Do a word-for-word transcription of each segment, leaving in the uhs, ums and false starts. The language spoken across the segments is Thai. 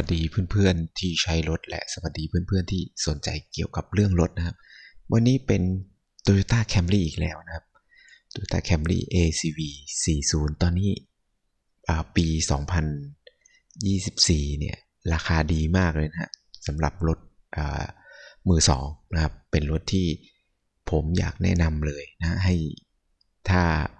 สดีเพื่อนๆที่ใช้รถและสวัสดีเพื่อนๆที่สนใจเกี่ยวกับเรื่องรถนะครับวันนี้เป็น Toyota Camry อีกแล้วนะครับ Toyota Camry เอ ซี วี สี่สิบ ตอนนี้ปีสองพันยี่สิบสี่เนี่ยราคาดีมากเลยนะฮะสำหรับรถมือสองนะครับเป็นรถที่ผมอยากแนะนำเลยนะให้ถ้า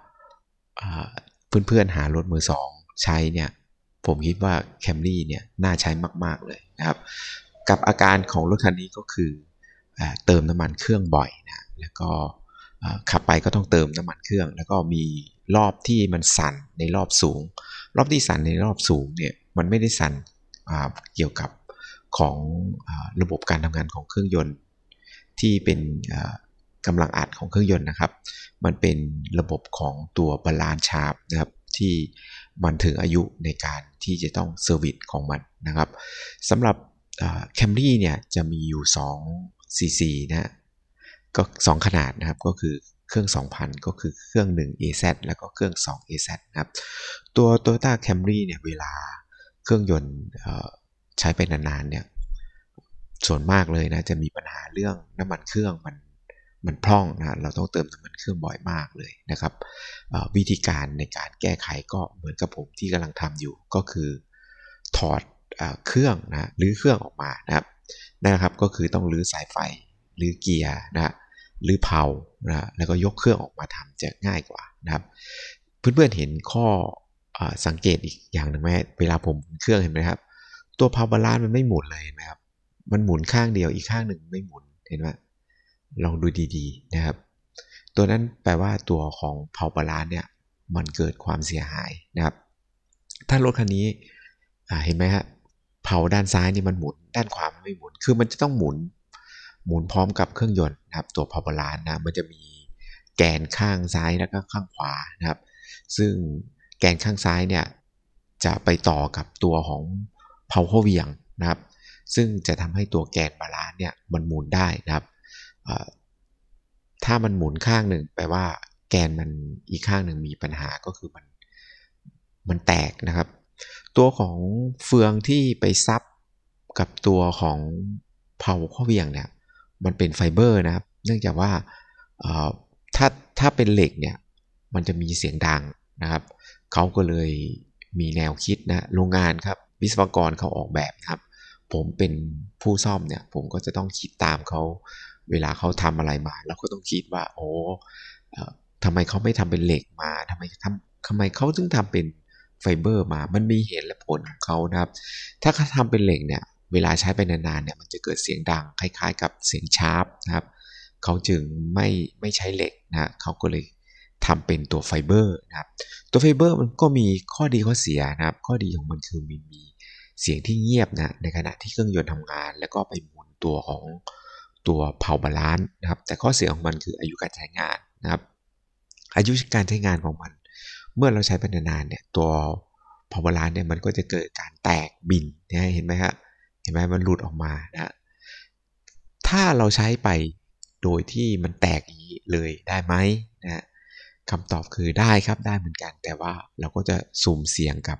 เพื่อนๆหารถมือสองใช้เนี่ยผมคิดว่า Camry เนี่ยน่าใช้มากๆเลยนะครับกับอาการของรถคันนี้ก็คือเติมน้ำมันเครื่องบ่อยนะแล้วก็ขับไปก็ต้องเติมน้ำมันเครื่องแล้วก็มีรอบที่มันสั่นในรอบสูงรอบที่สั่นในรอบสูงเนี่ยมันไม่ได้สั่นเกี่ยวกับของระบบการทำงานของเครื่องยนต์ที่เป็นกำลังอัดของเครื่องยนต์นะครับมันเป็นระบบของตัวบาลานซ์ชาร์ปนะครับที่มันถึงอายุในการที่จะต้องเซอร์วิสของมันนะครับสำหรับ Camry เนี่ยจะมีอยู่สอง ซี ซี นะก็สองขนาดนะครับก็คือเครื่อง สองพัน ก็คือเครื่อง หนึ่ง เอ แซด แล้วก็เครื่อง สอง เอ แซด นะครับตัว Toyota Camry เนี่ยเวลาเครื่องยนต์ใช้ไปนานๆเนี่ยส่วนมากเลยนะจะมีปัญหาเรื่องน้ำมันเครื่องมันมันพร่องนะเราต้องเติมน้ำมันเครื่องบ่อยมากเลยนะครับวิธีการในการแก้ไขก็เหมือนกับผมที่กำลังทำอยู่ก็คือถอดเครื่องนะรื้อเครื่องออกมานะครับนะครับก็คือต้องรื้อสายไฟรื้อเกียร์นะรื้อเพลานะแล้วก็ยกเครื่องออกมาทำจะง่ายกว่านะครับเพื่อนๆเห็นข้อสังเกตอีกอย่างหนึ่งไหมเวลาผมเครื่องเห็นไหมครับตัวเพลาบาลานซ์มันไม่หมุนเลยนะครับมันหมุนข้างเดียวอีกข้างหนึ่งไม่หมุนเห็นไหมลองดูดีๆนะครับตัวนั้นแปลว่าตัวของเพลาบาลานซ์เนี่ยมันเกิดความเสียหายนะครับถ้ารถคันนี้เห็นไหมฮะเพลาด้านซ้ายนี่มันหมุนด้านขวามันไม่หมุนคือมันจะต้องหมุนหมุนพร้อมกับเครื่องยนต์นะครับตัวเพลาบาลานซ์นะมันจะมีแกนข้างซ้ายแล้วก็ข้างขวานะครับซึ่งแกนข้างซ้ายเนี่ยจะไปต่อกับตัวของเพลาข้อเหวี่ยงนะครับซึ่งจะทำให้ตัวแกนบาลานซ์เนี่ยมันหมุนได้นะครับถ้ามันหมุนข้างหนึ่งแปลว่าแกนมันอีกข้างหนึ่งมีปัญหาก็คือมันมันแตกนะครับตัวของเฟืองที่ไปซับกับตัวของเพลาข้อเหวี่ยงเนี่ยมันเป็นไฟเบอร์นะครับเนื่องจากว่าถ้าถ้าเป็นเหล็กเนี่ยมันจะมีเสียงดังนะครับเขาก็เลยมีแนวคิดนะโรงงานครับวิศวกรเขาออกแบบครับผมเป็นผู้ซ่อมเนี่ยผมก็จะต้องคิดตามเขาเวลาเขาทำอะไรมาเราก็ต้องคิดว่าโอ้ทำไมเขาไม่ทำเป็นเหล็กมาทำไมทำทำไมเขาถึงทำเป็นไฟเบอร์มามันมีเหตุและผลของเขานะครับถ้าเขาทำเป็นเหล็กเนี่ยเวลาใช้ไปนานๆเนี่ยมันจะเกิดเสียงดังคล้ายๆกับเสียงชาร์ปนะครับเขาจึงไม่ไม่ใช้เหล็กนะเขาก็เลยทำเป็นตัวไฟเบอร์นะครับตัวไฟเบอร์มันก็มีข้อดีข้อเสียนะครับข้อดีของมันคือมีมีเสียงที่เงียบนะในขณะที่เครื่องยนต์ทำงานแล้วก็ไปหมุนตัวของตัวเพลาบาลานซ์นะครับแต่ข้อเสียของมันคืออายุการใช้งานนะครับอายุการใช้งานของมันเมื่อเราใช้ไปนานๆเนี่ยตัวเพลาบาลานซ์เนี่ยมันก็จะเกิดการแตกบินนะเห็นไหมครับเห็นไหมมันหลุดออกมานะถ้าเราใช้ไปโดยที่มันแตกอย่างนี้เลยได้ไหมนะคำตอบคือได้ครับได้เหมือนกันแต่ว่าเราก็จะสุ่มเสี่ยงกับ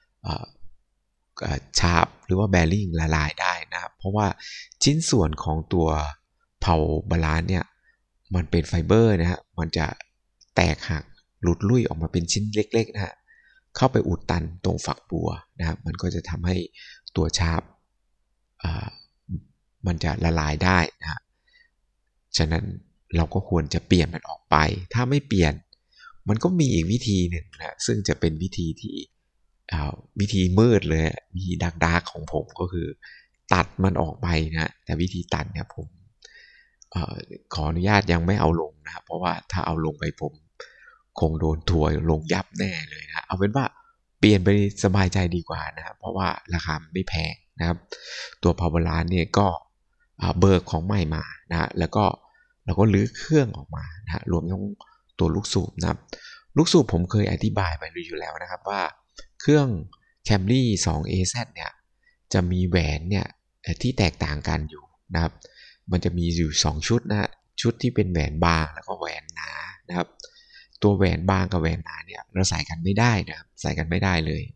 ชาร์ปหรือว่าแบริ่งละลายได้นะครับเพราะว่าชิ้นส่วนของตัวเพลาบาลานซ์เนี่ยมันเป็นไฟเบอร์นะฮะมันจะแตกหักหลุดลุ่ยออกมาเป็นชิ้นเล็กๆนะฮะเข้าไปอุดตันตรงฝักบัวนะครับมันก็จะทำให้ตัวชาร์ปมันจะละลายได้นะฉะนั้นเราก็ควรจะเปลี่ยนมันออกไปถ้าไม่เปลี่ยนมันก็มีอีกวิธีหนึ่งนะซึ่งจะเป็นวิธีที่วิธีมืดเลยวิธีดักดาร์กของผมก็คือตัดมันออกไปนะแต่วิธีตัดเนี่ยผมอขออนุญาตยังไม่เอาลงนะเพราะว่าถ้าเอาลงไปผมคงโดนทัวร์ลงยับแน่เลยนะเอาเป็นว่าเปลี่ยนไปสบายใจดีกว่านะเพราะว่าราคาไม่แพงนะครับตัวเพลาบาลานซ์เนี่ยก็เบิกของใหม่มานะแล้วก็เราก็ลื้อเครื่องออกมานะรวมทั้งตัวลูกสูบนะครับลูกสูบผมเคยอธิบายไปอยู่แล้วนะครับว่าเครื่อง Camry สอง เอ แซด เนี่ยจะมีแหวนเนี่ยที่แตกต่างกันอยู่นะครับมันจะมีอยู่สองชุดนะชุดที่เป็นแหวนบางแล้วก็แหวนหนานะครับตัวแหวนบางกับแหวนหนาเนี่ยเราใส่กันไม่ได้นะครับใส่กันไม่ได้เลยนะครับ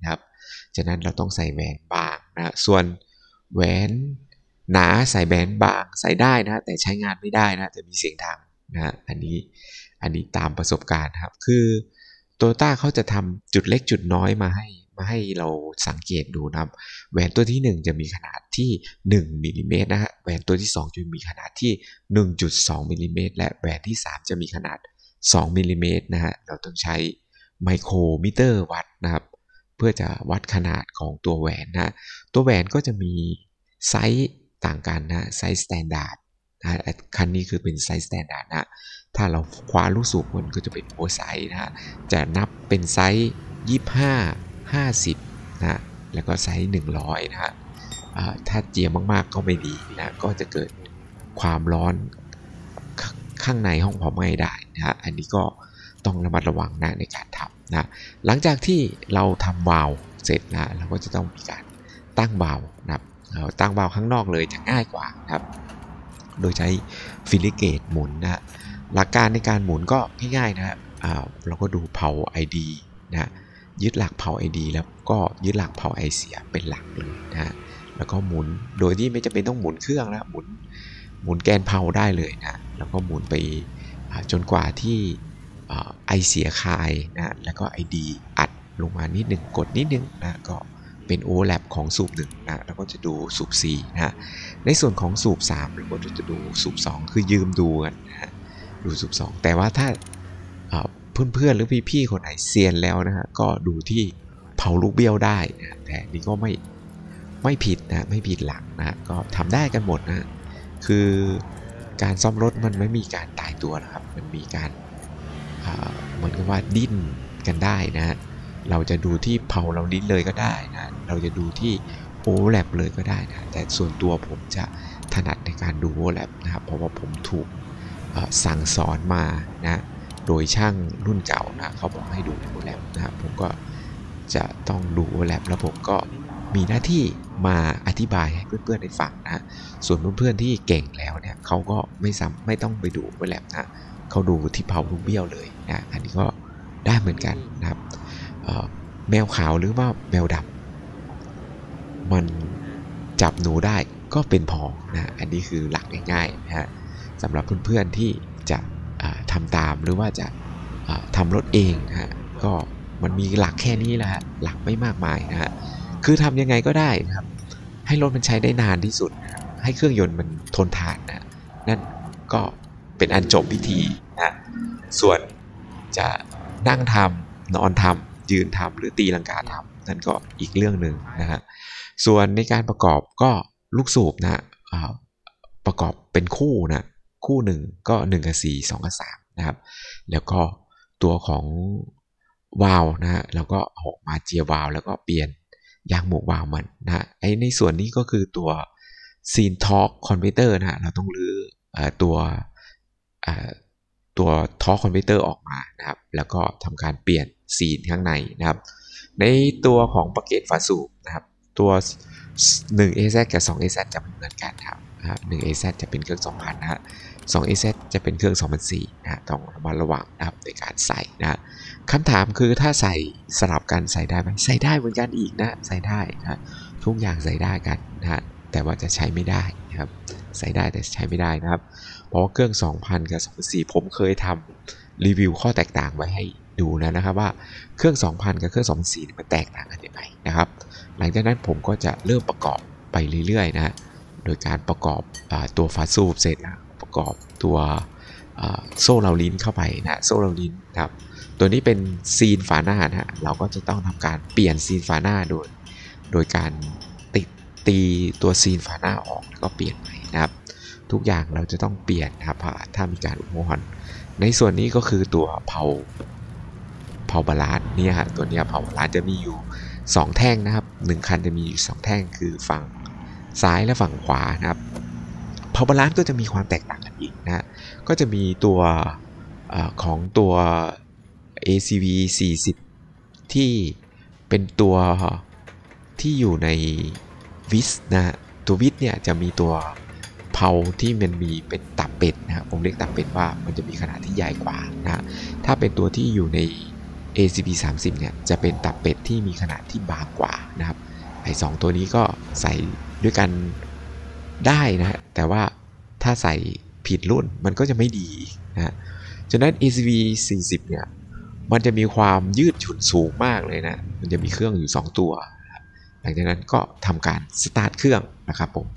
ฉะนั้นเราต้องใส่แหวนบางนะส่วนแหวนหนาใส่แหวนบางใส่ได้นะแต่ใช้งานไม่ได้นะจะมีเสียงดังนะอันนี้อันนี้ตามประสบการณ์ครับคือโตโยต้าเขาจะทำจุดเล็กจุดน้อยมาให้มาให้เราสังเกตดูนะครับแหวนตัวที่หนึ่งจะมีขนาดที่หนึ่งมิลลิเมตรนะฮะแหวนตัวที่สองจะมีขนาดที่ หนึ่งจุดสองมิลลิเมตรและแหวนที่สามจะมีขนาดสองมิลลิเมตรนะฮะเราต้องใช้ไมโครมิเตอร์วัดนะครับเพื่อจะวัดขนาดของตัวแหวนนะตัวแหวนก็จะมีไซส์ต่างกันนะไซส์สแตนดาร์ดนะคันนี้คือเป็นไซส์สแตนดาร์ดนะถ้าเราคว้าลูกสูบมันก็จะเป็นโอเวอร์ไซส์นะจะนับเป็นไซส์ยี่สิบห้า ห้าสิบนะแล้วก็ไซส์หนึ่งร้อยนะฮะถ้าเจียมมากๆก็ไม่ดีนะก็จะเกิดความร้อนข้างในห้องเผาไหม้ได้นะฮะอันนี้ก็ต้องระมัดระวังนะในการทำนะหลังจากที่เราทำวาล์วเสร็จนะเราก็จะต้องมีการตั้งวาล์วนะครับเราตั้งวาล์วข้างนอกเลยจะง่ายกว่านะครับโดยใช้ฟิลิเกตหมุนนะหลักการในการหมุนก็ง่ายๆนะเราก็ดูเผา ไอ ดี นะยึดหลักเผา ไอ ดี แล้วก็ยึดหลักเผาไอเสียเป็นหลักเลยนะแล้วก็หมุนโดยที่ไม่จำเป็นต้องหมุนเครื่องนะหมุนหมุนแกนเผาได้เลยนะแล้วก็หมุนไปจนกว่าที่ไอเสียคายนะแล้วก็ ไอ ดี อัดลงมานิดนึงกดนิดนึงนะก็เป็นโอเวอร์แลปของสูบหนึ่งนะแล้วก็จะดูสูบสี่นะในส่วนของสูบสามเราก็จะดูสูบสองคือยืมดูกันนะดูสูบสองแต่ว่าถ้าเพื่อนๆหรือพี่ๆคนไหนเซียนแล้วนะฮะก็ดูที่เผาลูกเบี้ยวได้นะแต่นี่ก็ไม่ไม่ผิดนะไม่ผิดหลักนะก็ทำได้กันหมดนะคือการซ่อมรถมันไม่มีการตายตัวนะครับมันมีการเหมือนกับว่าดิ้นกันได้นะเราจะดูที่เผาเราดิ้นเลยก็ได้นะเราจะดูที่โอเวอร์แลปเลยก็ได้นะแต่ส่วนตัวผมจะถนัดในการดูโอเวอร์แลปนะครับเพราะว่าผมถูกสั่งสอนมานะโดยช่างรุ่นเก่านะเขาบอกให้ดูโอเวอร์แลปนะครับผมก็จะต้องดูโอเวอร์แลปแล้วผมก็มีหน้าที่มาอธิบายให้เพื่อนๆได้ฟังนะส่วนเพื่อนๆที่เก่งแล้วเนี่ยเขาก็ไม่ซ้ำไม่ต้องไปดูโอเวอร์แลปนะเขาดูที่เผาลูกเบี้ยวเลยนะอันนี้ก็ได้เหมือนกันนะครับแมวขาวหรือว่าแมวดำมันจับหนูได้ก็เป็นพอนะอันนี้คือหลักง่ายๆนะฮะสำหรับเพื่อนๆที่จะทำตามหรือว่าจะทำรถเองนะฮะก็มันมีหลักแค่นี้แหละฮะหลักไม่มากมายนะฮะคือทำยังไงก็ได้นะครับให้รถมันใช้ได้นานที่สุดนะให้เครื่องยนต์มันทนทานนะนั่นก็เป็นอันจบพิธีนะส่วนจะนั่งทำนอนทำยืนทำหรือตีลังกาทำนั่นก็อีกเรื่องหนึ่งนะฮะส่วนในการประกอบก็ลูกสูบนะประกอบเป็นคู่นะคู่หนึ่งก็หนึ่งกับสี่ สองกับสามนะครับแล้วก็ตัวของวาล์วนะฮะเราก็ออกมาเจียวาล์วแล้วก็เปลี่ยนยางหมวกวาล์วมันนะไอในส่วนนี้ก็คือตัวซีนทอร์คคอนเวอร์เตอร์นะเราต้องรื้อตัวตัวทอร์คคอนเวอร์เตอร์ออกมานะครับแล้วก็ทำการเปลี่ยนซีนข้างในนะครับในตัวของปากเกจฝาสูบนะครับตัวหนึ่ง เอ แซด กับสอง เอ แซด จะไม่เหมือนกันครับหนึ่ง เอ แซด จะเป็นเครื่อง สองพัน นะฮะสอง เอ แซด จะเป็นเครื่อง สองพันสี่ นะฮะต้องระมัดระวังนะครับในการใส่นะคำถามคือถ้าใส่สลับกันใส่ได้ไหมใส่ได้เหมือนกันอีกนะใส่ได้นะทุกอย่างใส่ได้กันนะฮะแต่ว่าจะใช้ไม่ได้นะครับใส่ได้แต่ใช้ไม่ได้นะครับเพราะเครื่อง สองพัน กับ สองพันสี่ ผมเคยทำรีวิวข้อแตกต่างไว้ให้ดูแล้วนะครับว่าเครื่อง สองพัน กับเครื่อง สองพันสี่ มันแตกต่างกันยังไงนะครับหลังจากนั้นผมก็จะเริ่มประกอบไปเรื่อยๆนะโดยการประกอบตัวฝาสูบเสร็จแล้วประกอบตัวโซ่เราลิ้นเข้าไปนะโซ่เราลิ้นนะครับตัวนี้เป็นซีนฝาหน้านะเราก็จะต้องทำการเปลี่ยนซีนฝาหน้าโดยโดยการติดตีตัวซีนฝาหน้าออกแล้วก็เปลี่ยนใหม่นะครับทุกอย่างเราจะต้องเปลี่ยนนะครับถ้ามีการอุปกรณ์ในส่วนนี้ก็คือตัวเผาเผาบาลานซ์เนี่ยฮะตัวนี้เผาบาลานซ์จะมีอยู่สองแท่งนะครับหนึ่งคันจะมีอยู่สองแท่งคือฝั่งซ้ายและฝั่งขวานะครับเผาบาลานซ์ก็จะมีความแตกต่างกันอีกนะก็จะมีตัวของตัว เอ ซี วี สี่สิบที่เป็นตัวที่อยู่ในวิสนะตัววิสเนี่ยจะมีตัวเผาที่มันมีเป็นตับเป็ดนะผมเรียกตับเป็ดว่ามันจะมีขนาดที่ใหญ่กว่านะถ้าเป็นตัวที่อยู่ในเอ ซี พี สามสิบเนี่ยจะเป็นตับเป็ดที่มีขนาดที่บางกว่านะครับไอ้สองตัวนี้ก็ใส่ด้วยกันได้นะฮะแต่ว่าถ้าใส่ผิดรุ่นมันก็จะไม่ดีนะฮะฉะนั้น เอ ซี พี สี่สิบเนี่ยมันจะมีความยืดหยุ่นสูงมากเลยนะมันจะมีเครื่องอยู่สองตัวหลังจากนั้นก็ทำการสตาร์ทเครื่องนะครับผม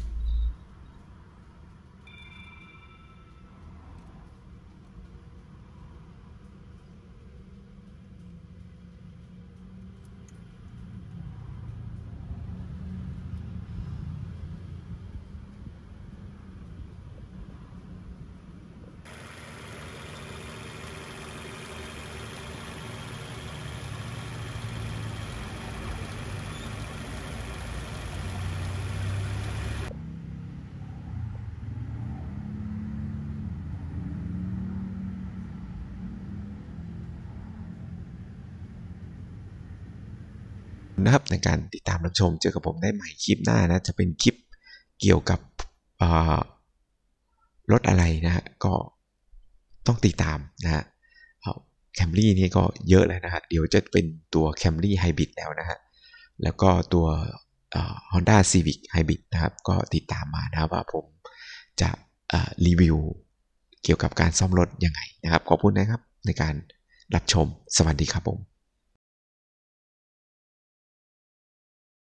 นะครับในการติดตามรับชมเจอกับผมได้ใหม่คลิปหน้านะจะเป็นคลิปเกี่ยวกับรถอะไรนะฮะก็ต้องติดตามนะฮะแคมรี่นี่ก็เยอะเลยนะฮะเดี๋ยวจะเป็นตัว Camry Hybrid แล้วนะฮะแล้วก็ตัว Honda Civic Hybrid นะครับก็ติดตามมานะครับว่าผมจะรีวิวเกี่ยวกับการซ่อมรถยังไงนะครับขอบคุณนะครับในการรับชมสวัสดีครับผม